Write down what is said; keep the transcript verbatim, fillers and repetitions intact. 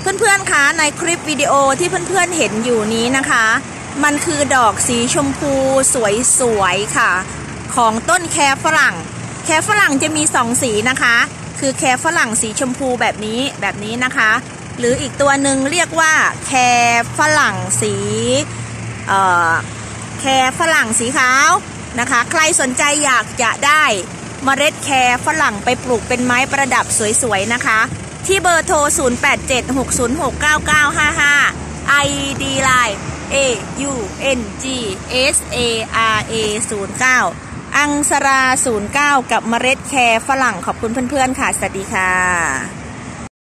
เพื่อนๆคะในคลิปวิดีโอที่เพื่อนๆเห็นอยู่นี้นะคะมันคือดอกสีชมพูสวยๆค่ะของต้นแครฝรั่งแครฝรั่งจะมีสองสีนะคะคือแครฝรั่งสีชมพูแบบนี้แบบนี้นะคะหรืออีกตัวหนึ่งเรียกว่าแครฝรั่งสีเอ่อแครฝรั่งสีขาวนะคะใครสนใจอยากจะได้เมล็ดแครฝรั่งไปปลูกเป็นไม้ประดับสวยๆนะคะที่เบอร์โทรศูนย์ แปด เจ็ด หก ศูนย์ หก เก้า เก้า ห้า ห้า ไอ ดี ไลน์ A U N G S A R A ศูนย์ เก้า อังสราศูนย์ เก้ากับเมล็ดแครฝรั่งขอบคุณเพื่อนๆค่ะสวัสดีค่ะ